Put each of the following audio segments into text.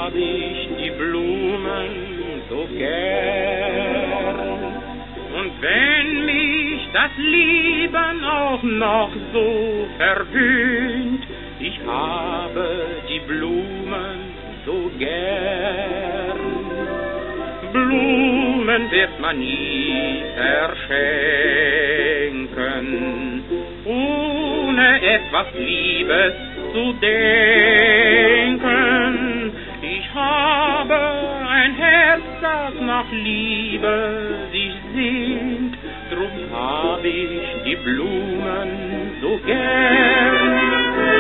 hab ich die Blumen so gern. Und wenn mich das Leben auch noch so verwöhnt, ich habe die Blumen so gern. Blumen wird man nie verschenken, ohne etwas Liebes zu denken. Ich habe ein Herz, das nach Liebe sich sehnt, drum hab ich die Blumen so gern.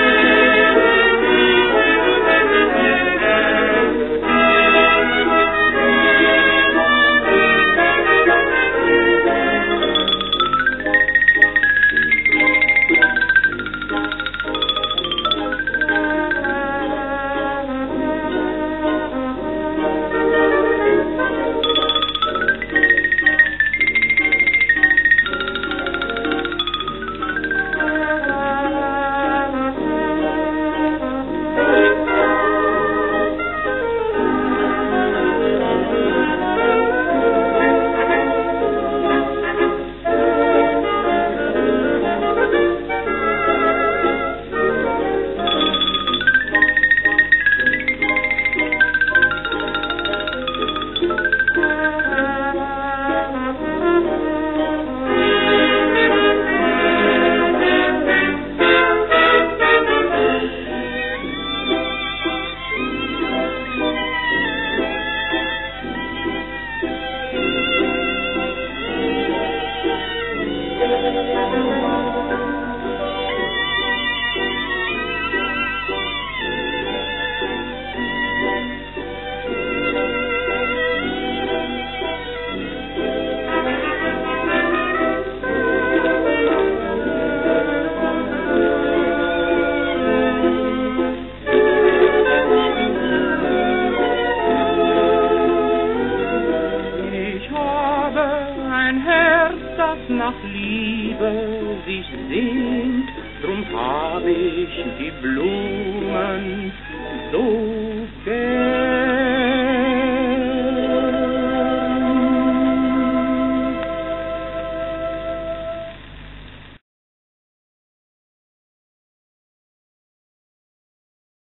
Nach Liebe sich sehnt, drum hab ich die Blumen so gern.